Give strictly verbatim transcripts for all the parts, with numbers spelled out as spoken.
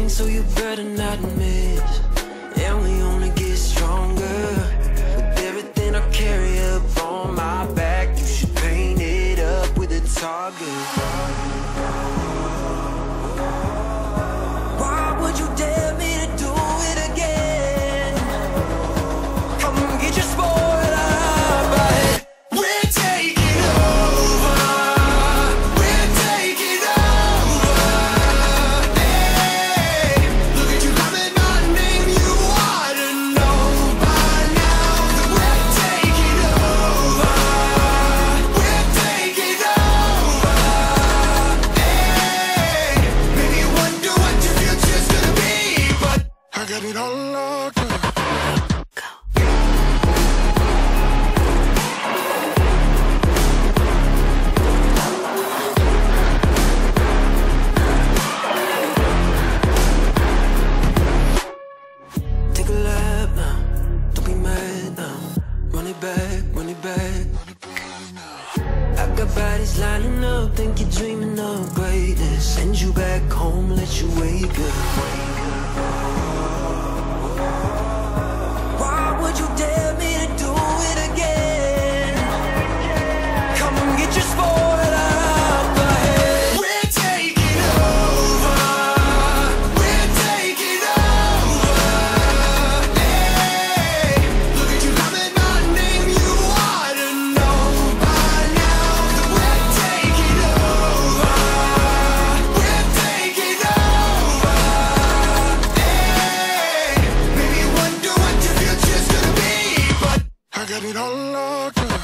thing, so you better not miss. And we only get stronger with everything I carry up on my back. You should paint it up with a target. Why would you dare me to do it again? Come get your spoiler, but we're taking over. We're taking over. Hey, look at you calling my name. You ought to know by now that we're taking over. We're taking over. Hey, maybe you wonder what your future's gonna be, but I got it all locked up. Take a lap now, don't be mad now. Run it back, run it back. I got bodies lining up, think you're dreaming of greatness. Send you back home, let you wake up. Why would you dare me to do it again? Come and get your spoiler out the head. We're taking over. We're taking over. Hey, look at you calling my name. You ought to know by now that we're taking over. We're taking over. Hey, maybe you wonder what your future's gonna be, but I got it all locked up.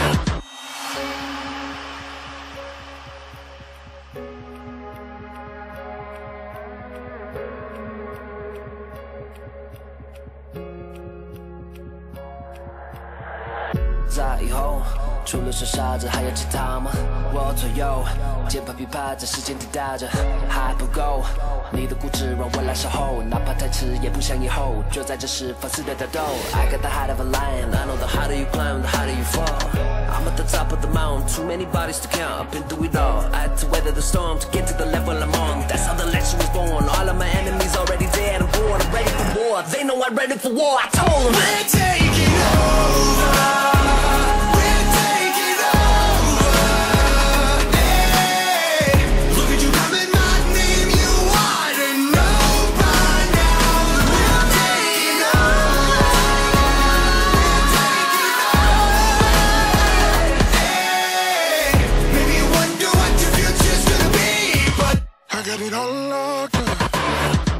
在以后，除了说傻子，还有其他吗？我左右，键盘琵琶在时间滴答着，还不够。你的固执让我来守候，哪怕太迟也不想以后。就在这时放肆的挑逗。I got the heart of a lion, I know the harder you climb, the harder you fall. I'm at the top of the mountain, too many bodies to count. I've been through it all. I had to weather the storm to get to the level I'm on. That's how the legend was born. All of my enemies already dead. I'm born, I'm ready for war. They know I'm ready for war. I told them we're taking over. We're taking over. Hey, look at you calling my name. You ought to know by now that we're taking over. We're taking over. Hey, maybe you wonder what your future's gonna be, but I got it all locked up.